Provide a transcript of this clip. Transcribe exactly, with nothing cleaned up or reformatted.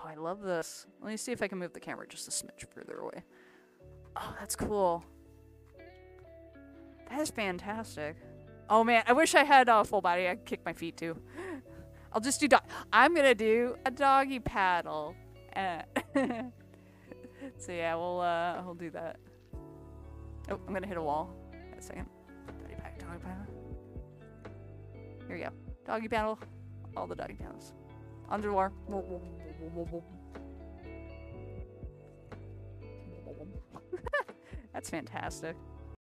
I love this. Let me see if I can move the camera just a smidge further away. Oh, that's cool. That is fantastic. Oh man, I wish I had a uh, full body. I could kick my feet too. I'll just do dog. I'm gonna do a doggy paddle. Uh, so yeah, we'll uh, we'll do that. Oh, I'm gonna hit a wall. Wait a second. Doggy paddle, doggy paddle. Here we go. Doggy paddle. All the doggy paddles. Underwater. That's fantastic.